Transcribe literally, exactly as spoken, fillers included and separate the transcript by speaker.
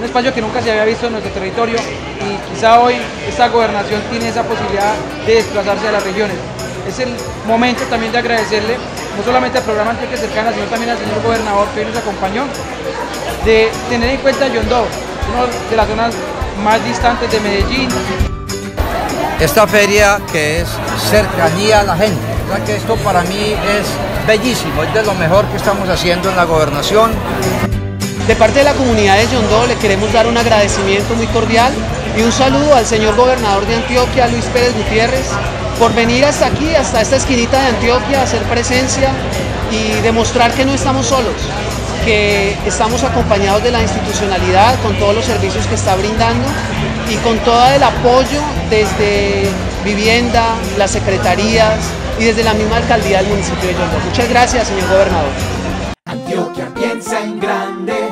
Speaker 1: un espacio que nunca se había visto en nuestro territorio y quizá hoy esta gobernación tiene esa posibilidad de desplazarse a las regiones. Es el momento también de agradecerle no solamente al programa Antioquia Cercana, sino también al señor gobernador que hoy nos acompañó, de tener en cuenta Yondó, una de las zonas más distantes de Medellín.
Speaker 2: Esta feria que es cercanía a la gente, ¿verdad? Que esto para mí es bellísimo, es de lo mejor que estamos haciendo en la gobernación.
Speaker 3: De parte de la comunidad de Yondó le queremos dar un agradecimiento muy cordial y un saludo al señor gobernador de Antioquia, Luis Pérez Gutiérrez, por venir hasta aquí, hasta esta esquinita de Antioquia, a hacer presencia y demostrar que no estamos solos, que estamos acompañados de la institucionalidad con todos los servicios que está brindando y con todo el apoyo desde vivienda, las secretarías y desde la misma alcaldía del municipio de Yondó. Muchas gracias, señor gobernador.
Speaker 4: Antioquia piensa en grande.